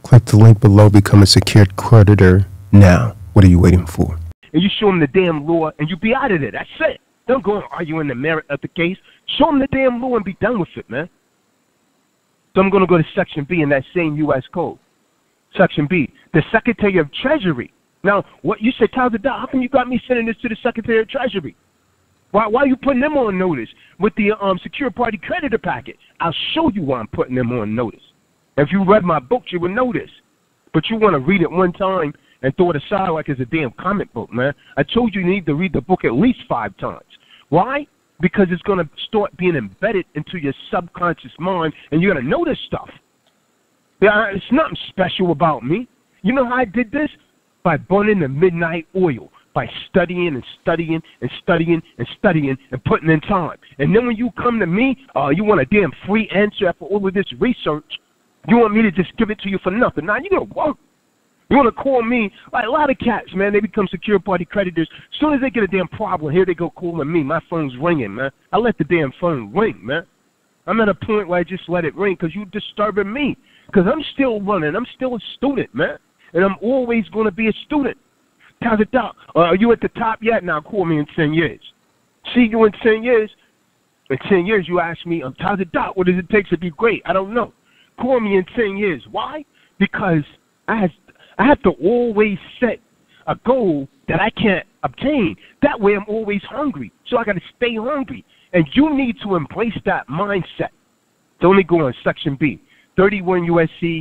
Click the link below, become a secured creditor now. What are you waiting for? And you show them the damn law and you be out of there. That's it. Don't go and argue in the merit of the case. Show them the damn law and be done with it, man. So I'm going to go to Section B in that same U.S. Code. Section B, the Secretary of Treasury. Now, what you said, Tazadaq, how come you got me sending this to the Secretary of Treasury? Why are you putting them on notice with the secure party creditor packet? I'll show you why I'm putting them on notice. If you read my book, you would know this. But you want to read it one time and throw it aside like it's a damn comic book, man. I told you need to read the book at least 5 times. Why? Because it's going to start being embedded into your subconscious mind, and you're going to know this stuff. Yeah, it's nothing special about me. You know how I did this? By burning the midnight oil, by studying and studying and studying and studying and putting in time. And then when you come to me, you want a damn free answer after all of this research. You want me to just give it to you for nothing. Now, you're going to work. You want to call me, like a lot of cats, man, they become secure party creditors. As soon as they get a damn problem, here they go calling me. My phone's ringing, man. I let the damn phone ring, man. I'm at a point where I just let it ring because you're disturbing me. Because I'm still running. I'm still a student, man. And I'm always going to be a student. Tazadaq, are you at the top yet? Now call me in 10 years. See you in 10 years. In 10 years, you ask me, Tazadaq, what does it take to be great? I don't know. Call me in 10 years. Why? Because I have to always set a goal that I can't obtain. That way I'm always hungry. So I got to stay hungry. And you need to embrace that mindset. So let me go on Section B. 31 U.S.C.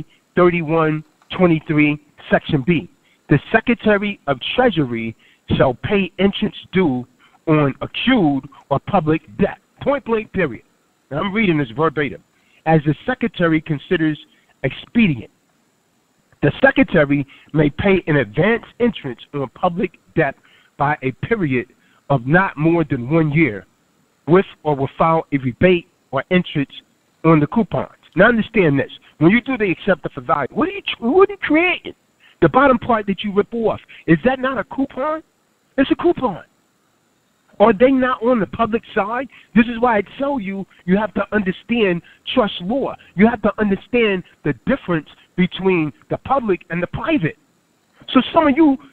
3123, Section B. The Secretary of Treasury shall pay interest due on accrued or public debt. Point blank, period. Now, I'm reading this verbatim. As the Secretary considers expedient, the Secretary may pay an advance interest on public debt by a period of not more than 1 year, with or without a rebate or interest on the coupons. Now understand this. When you do the acceptor for value, what are you creating? The bottom part that you rip off, is that not a coupon? It's a coupon. Are they not on the public side? This is why I tell you, you have to understand trust law. You have to understand the difference between the public and the private. So some of you,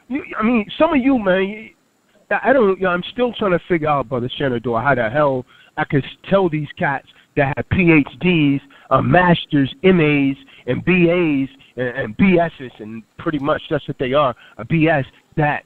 man, I'm still trying to figure out, Brother Shenador, how the hell I could tell these cats that have PhDs, masters, MAs, and BAs, and BSs, and pretty much that's what they are, a BS, that,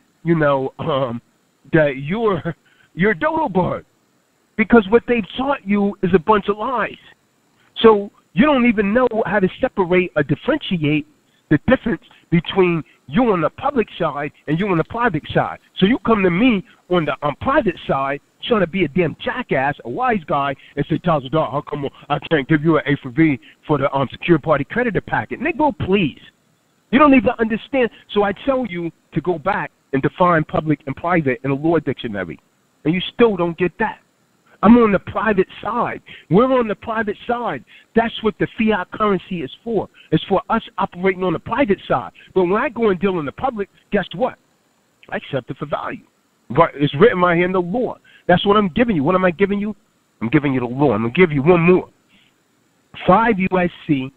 that you're a dodo bird. Because what they've taught you is a bunch of lies. So you don't even know how to separate or differentiate the difference between you on the public side and you on the private side. So you come to me on the private side trying to be a damn jackass, a wise guy, and say, Tazadaq, how come I can't give you an A for V for the secure party creditor packet? Nigga, please. You don't even understand. So I tell you to go back and define public and private in a law dictionary. And you still don't get that. I'm on the private side. We're on the private side. That's what the fiat currency is for. It's for us operating on the private side. But when I go and deal in the public, guess what? I accept it for value. But it's written right here in the law. That's what I'm giving you. What am I giving you? I'm giving you the law. I'm going to give you one more. 5 USC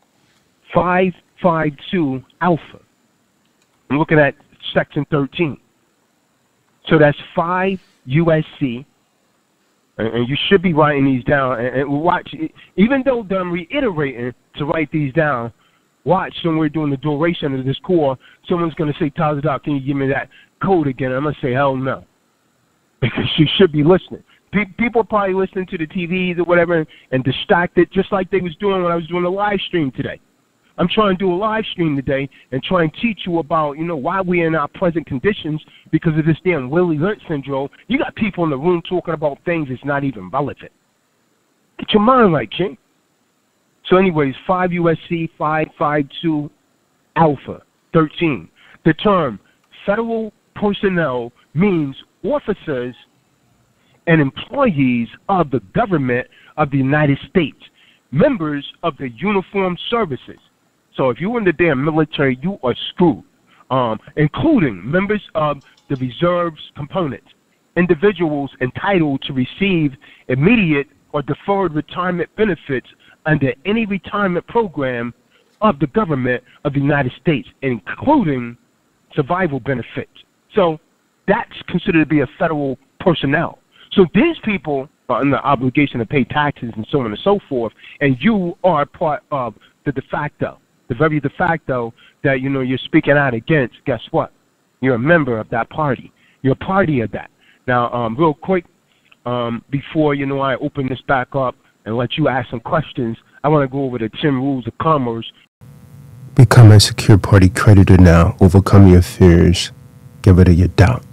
552 Alpha. I'm looking at Section 13. So that's 5 USC. And you should be writing these down. And watch, even though I'm reiterating to write these down, watch when we're doing the duration of this core, someone's going to say, Tazadaq, can you give me that code again? I'm going to say, hell no. Because you should be listening. People are probably listening to the TVs or whatever and distracted, just like they was doing when I was doing the live stream today. I'm trying to do a live stream today and try and teach you about, why we're in our present conditions because of this damn Willie Lynch syndrome. You got people in the room talking about things that's not even relevant. Get your mind right, King. So anyways, 5 USC 552 Alpha 13. The term federal personnel means officers and employees of the government of the United States, members of the uniformed services. So if you're in the damn military, you are screwed, including members of the reserves components, individuals entitled to receive immediate or deferred retirement benefits under any retirement program of the government of the United States, including survival benefits. So that's considered to be a federal personnel. So these people are under obligation to pay taxes and so on and so forth, and you are part of the de facto, the very de facto that, you know, you're speaking out against. Guess what? You're a member of that party. You're a party of that. Now, real quick, before, you know, I open this back up and let you ask some questions, I want to go over the 10 rules of commerce. Become a secure party creditor now. Overcome your fears. Get rid of your doubt.